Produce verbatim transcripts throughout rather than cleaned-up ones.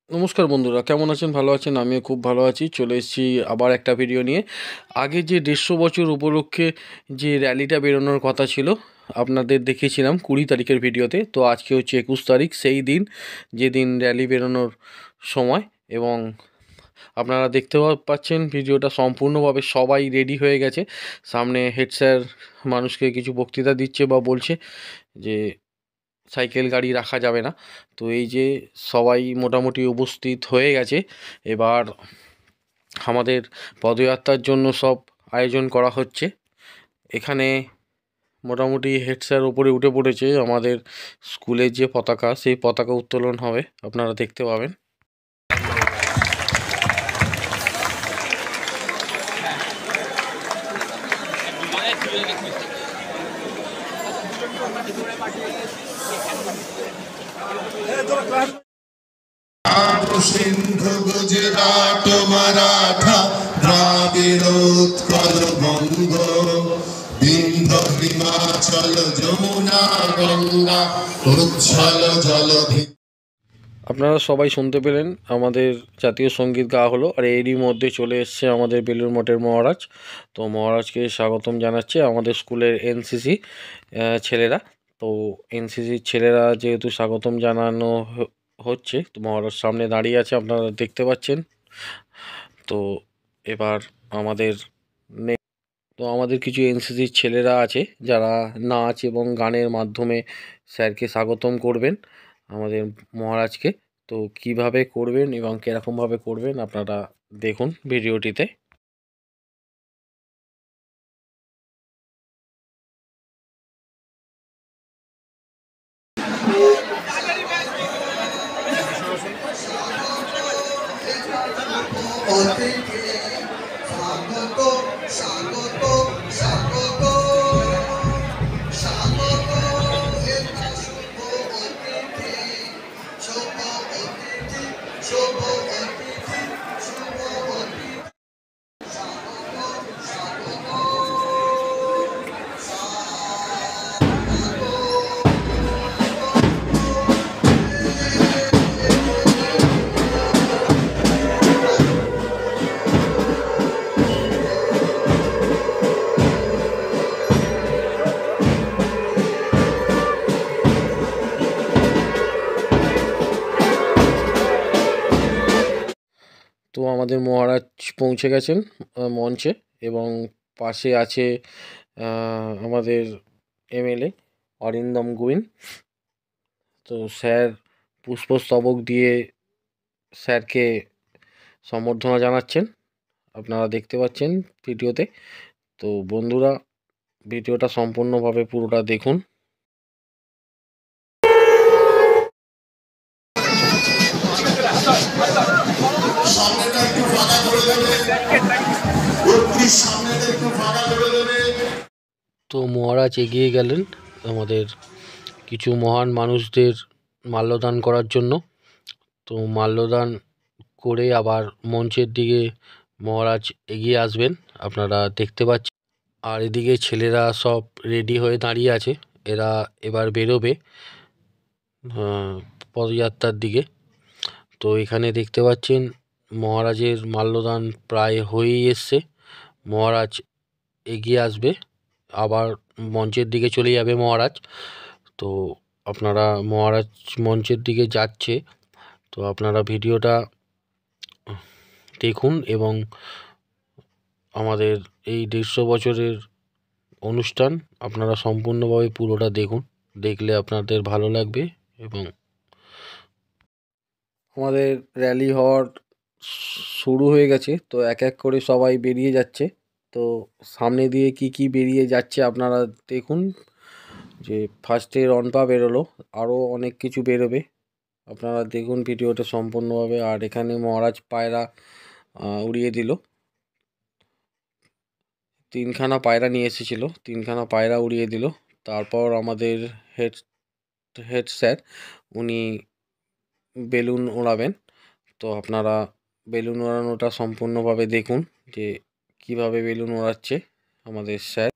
নমস্কার বন্ধুরা, কেমন আছেন? ভালো আছেন? আমিও খুব ভালো আছি। চলে এসেছি আবার একটা ভিডিও নিয়ে। আগে যে দেড়শো বছর উপলক্ষে যে র্যালিটা বেরোনোর কথা ছিল, আপনাদের দেখিয়েছিলাম কুড়ি তারিখের ভিডিওতে। তো আজকে হচ্ছে একুশ তারিখ, সেই দিন যেদিন র্যালি বেরোনোর সময়। এবং আপনারা দেখতে পাচ্ছেন ভিডিওটা সম্পূর্ণভাবে সবাই রেডি হয়ে গেছে। সামনে হেড স্যার মানুষকে কিছু বক্তৃতা দিচ্ছে বা বলছে যে সাইকেল গাড়ি রাখা যাবে না। তো এই যে সবাই মোটামুটি উপস্থিত হয়ে গেছে। এবার আমাদের পদযাত্রার জন্য সব আয়োজন করা হচ্ছে। এখানে মোটামুটি হেড স্যার ওপরে উঠে পড়েছে। আমাদের স্কুলের যে পতাকা, সেই পতাকা উত্তোলন হবে, আপনারা দেখতে পাবেন। সিন্ধু গুজরাট মারাঠা দ্রাবিড় উৎকল বঙ্গ বিন্ধ্য হিমাচল যমুনা গঙ্গা উচ্ছল জলধি। আপনারা সবাই শুনতে পেলেন আমাদের জাতীয় সঙ্গীত গাওয়া হলো। আর এরই মধ্যে চলে এসছে আমাদের বেলুড় মঠের মহারাজ। তো মহারাজকে স্বাগতম জানাচ্ছে আমাদের স্কুলের এনসিসি ছেলেরা। তো এনসিসির ছেলেরা যেহেতু স্বাগতম জানানো হ- হচ্ছে, তো মহারাজ সামনে দাঁড়িয়ে আছে, আপনারা দেখতে পাচ্ছেন। তো এবার আমাদের নে- তো আমাদের কিছু এনসিসির ছেলেরা আছে যারা নাচ এবং গানের মাধ্যমে স্যারকে স্বাগতম করবেন, আমাদের মহারাজকে। তো কিভাবে করবেন এবং কীরকমভাবে করবেন আপনারা দেখুন ভিডিওটিতে। অতিথি স্বাগত স্বাগত স্বাগত স্বাগত এটা শুভ অতিথি শুভ অতিথি শুভ অতিথি শুভ অতিথি স্বাগত স্বাগত তো আমাদের মহারাজ পৌঁছে গেছেন আহ, মঞ্চে। এবং পাশে আছে আহ, আমাদের এমএলএ অরিন্দম গুইন। তো স্যার পুষ্পস্তবক দিয়ে স্যারকে সম্বর্ধনা জানাচ্ছেন, আপনারা দেখতে পাচ্ছেন ভিডিওতে। তো বন্ধুরা, ভিডিওটা সম্পূর্ণভাবে পুরোটা দেখুন। সামনেটা একটু ফাঁকা করে দেবে, বত্রিশ সামনেটা একটু ফাঁকা করে দেবে। তো মহারাজ এগিয়ে গেলেন আমাদের কিছু মহান মানুষদের মাল্যদান করার জন্য। তো মাল্যদান করে আবার মঞ্চের দিকে মহারাজ এগিয়ে আসবেন, আপনারা দেখতে পাচ্ছেন। আর এদিকে ছেলেরা সব রেডি হয়ে দাঁড়িয়ে আছে, এরা এবার বেরোবে আহ, পদযাত্রার দিকে। তো এখানে দেখতে পাচ্ছেন মহারাজের মাল্যদান প্রায় হয়েই এসছে। মহারাজ এগিয়ে আসবে, আবার মঞ্চের দিকে চলে যাবে মহারাজ। তো আপনারা, মহারাজ মঞ্চের দিকে যাচ্ছে, তো আপনারা ভিডিওটা দেখুন এবং আমাদের এই দেড়শো বছরের অনুষ্ঠান আপনারা সম্পূর্ণভাবে পুরোটা দেখুন, দেখলে আপনাদের ভালো লাগবে। এবং আমাদের র্যালি হওয়ার শুরু হয়ে গেছে, তো এক এক করে সবাই বেরিয়ে যাচ্ছে। তো সামনে দিয়ে কি কি বেরিয়ে যাচ্ছে আপনারা দেখুন। যে ফার্স্টে রনপা বেরোলো, আরও অনেক কিছু বেরোবে, আপনারা দেখুন ভিডিওটা সম্পূর্ণভাবে। আর এখানে মহারাজ পায়রা আহ, উড়িয়ে দিল, তিনখানা পায়রা নিয়ে এসেছিল, তিনখানা পায়রা উড়িয়ে দিল। তারপর আমাদের হেড হেড স্যার উনি বেলুন ওড়াবেন। তো আপনারা বেলুন ওড়ানোটা সম্পূর্ণভাবে দেখুন যে কিভাবে বেলুন ওড়াচ্ছে আমাদের স্যার।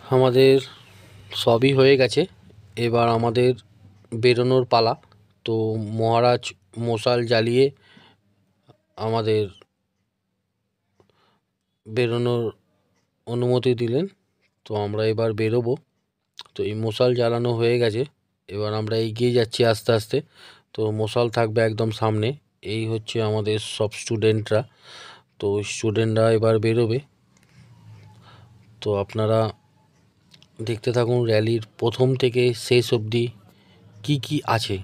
আমাদের সবই হয়ে গেছে, এবার আমাদের বেরোনোর পালা। তো মহারাজ মশাল জ্বালিয়ে আমাদের বেরোনোর অনুমতি দিলেন। তো আমরা এবার বেরোবো। তো এই মশাল জ্বালানো হয়ে গেছে, এবার আমরা এগিয়ে যাচ্ছি আস্তে আস্তে। তো মশাল থাকবে একদম সামনে। এই হচ্ছে আমাদের সব স্টুডেন্টরা। তো স্টুডেন্টরা এবার বেরোবে। তো আপনারা দেখতে থাকুন র্যালির প্রথম থেকে শেষ অবধি কি কি আছে।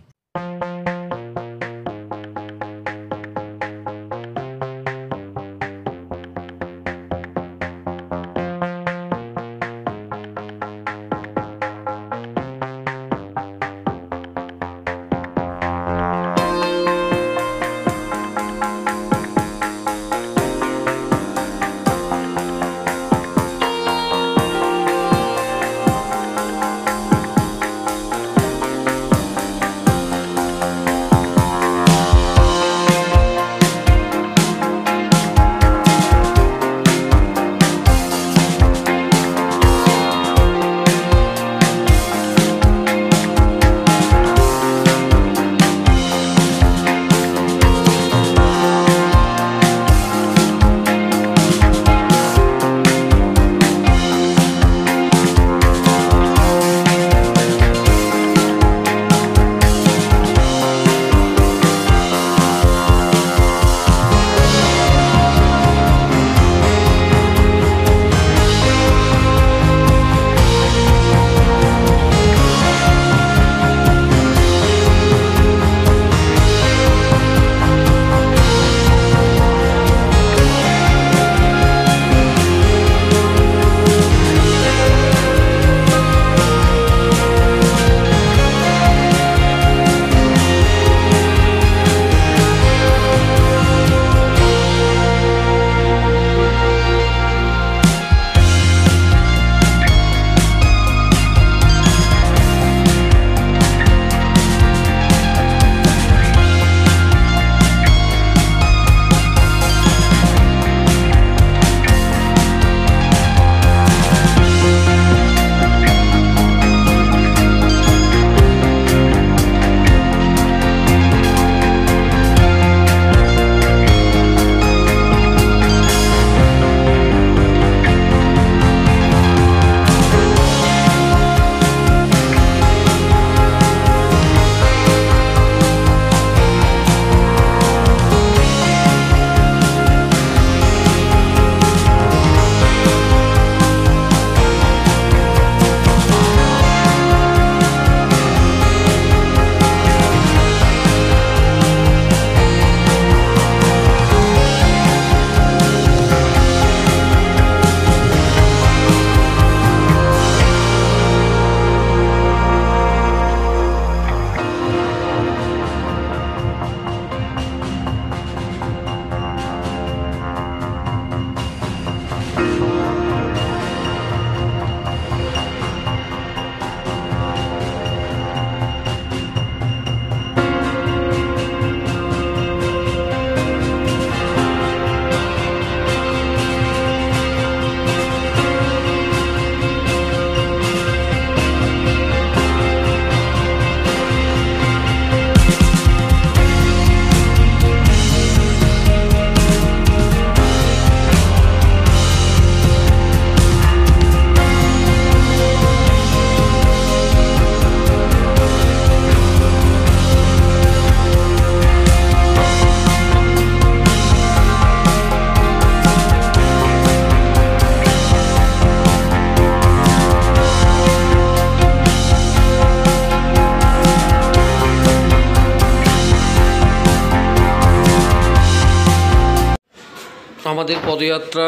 আমাদের পদযাত্রা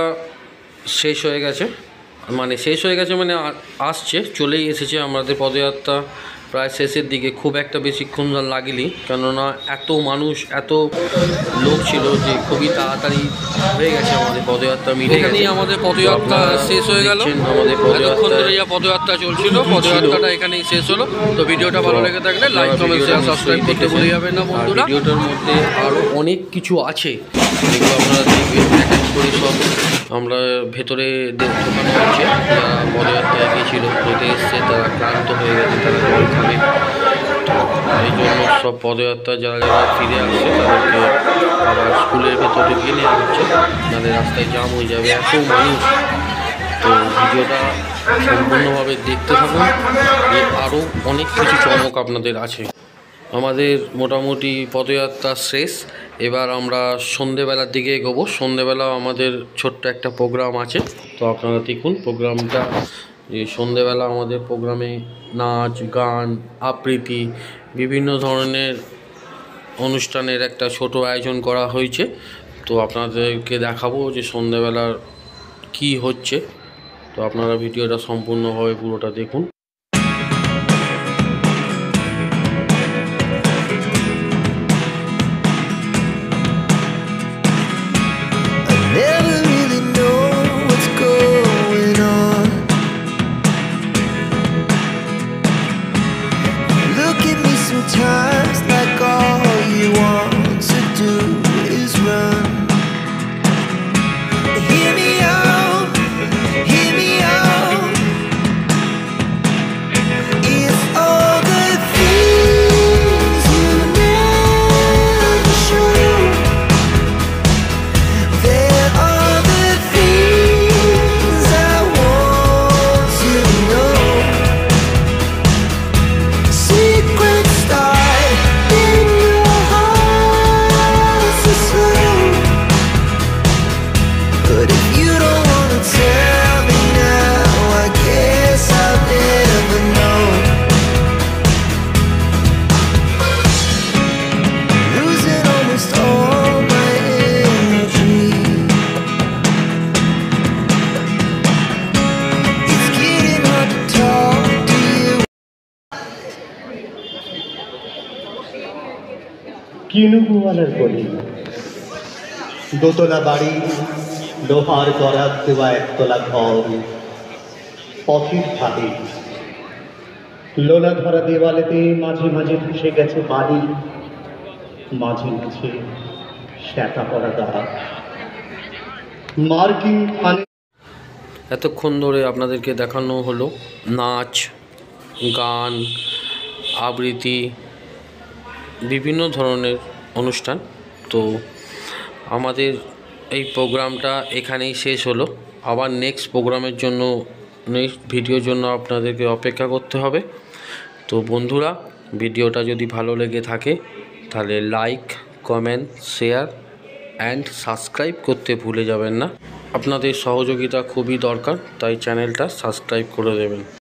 শেষ হয়ে গেছে, মানে শেষ হয়ে গেছে মানে আসছে, চলেই এসেছে আমাদের পদযাত্রা প্রায় শেষের দিকে। খুব একটা বেশিক্ষণ লাগেনি, কেননা এত মানুষ এত লোক ছিল যে খুবই তাড়াতাড়ি হয়ে গেছে আমাদের পদযাত্রা মিলে গেছে। আমাদের পদযাত্রা শেষ হয়ে গেল। আমাদের পদযাত্রা পদযাত্রা চলছিল, পদযাত্রাটা এখানেই শেষ হলো। তো ভিডিওটা ভালো লেগে থাকলে লাইক কমেন্ট শেয়ার সাবস্ক্রাইব করতে ভুলে যাবেন না বন্ধুরা। ভিডিওটার মধ্যে আরও অনেক কিছু আছে যেগুলো আপনারা দেখবেন, এক এক করে সব আমরা ভেতরে ঢোকানো হচ্ছে যারা পদযাত্রায় গিয়েছিল। ক্লান্ত হয়ে গেছে, তারা জল খাবে। তো এই জন্য সব পদযাত্রা যারা যারা ফিরে আসছে তাদেরকে আবার স্কুলের ভেতরে গিয়ে নেওয়া হচ্ছে, নাহলে রাস্তায় জাম হয়ে যাবে, এত মানুষ। তো ভিডিওটা সম্পূর্ণভাবে দেখতে থাকুন, যে আরও অনেক কিছু চমক আপনাদের আছে। আমাদের মোটামুটি পদযাত্রা শেষ, এবার আমরা সন্ধেবেলার দিকে এগোবো। সন্ধেবেলা আমাদের ছোট্ট একটা প্রোগ্রাম আছে, তো আপনারা দেখুন প্রোগ্রামটা। যে সন্ধেবেলা আমাদের প্রোগ্রামে নাচ, গান, আবৃত্তি, বিভিন্ন ধরনের অনুষ্ঠানের একটা ছোট আয়োজন করা হয়েছে। তো আপনাদেরকে দেখাবো যে সন্ধেবেলার কি হচ্ছে। তো আপনারা ভিডিওটা সম্পূর্ণভাবে পুরোটা দেখুন। Never really know what's going on. Look at me sometimes like all you want to do is run. Hear me out, hear me out. It's all the things you never show. There are the things I want to know. Secrets start in your heart so slow. But if you don't wanna tell me now, I guess I'll never know. Losing almost all my energy. It's getting hard to talk to you. কিনুগুয়ালার গলি, দোতলা বাড়ি, লোহার গড়াত দেওয়া একতলা ঘর, পথের ধারে লোলা ধরা দেওয়ালেতে মাঝে মাঝে ধসে গেছে বাড়ি, মাঝে মাঝে শ্যাতা পড়া দাগ। মার্কিন খানে এতক্ষণ ধরে আপনাদেরকে দেখানো হলো নাচ, গান, আবৃত্তি, বিভিন্ন ধরনের অনুষ্ঠান। তো আমাদের এই প্রোগ্রামটা এখানেই শেষ হলো। আবার নেক্সট প্রোগ্রামের জন্য, নেক্সট ভিডিওর জন্য আপনাদেরকে অপেক্ষা করতে হবে। তো বন্ধুরা, ভিডিওটা যদি ভালো লেগে থাকে তাহলে like, comment, share and subscribe করতে ভুলে যাবেন না। আপনাদের সহযোগিতা খুবই দরকার, তাই চ্যানেলটা সাবস্ক্রাইব করে দেবেন।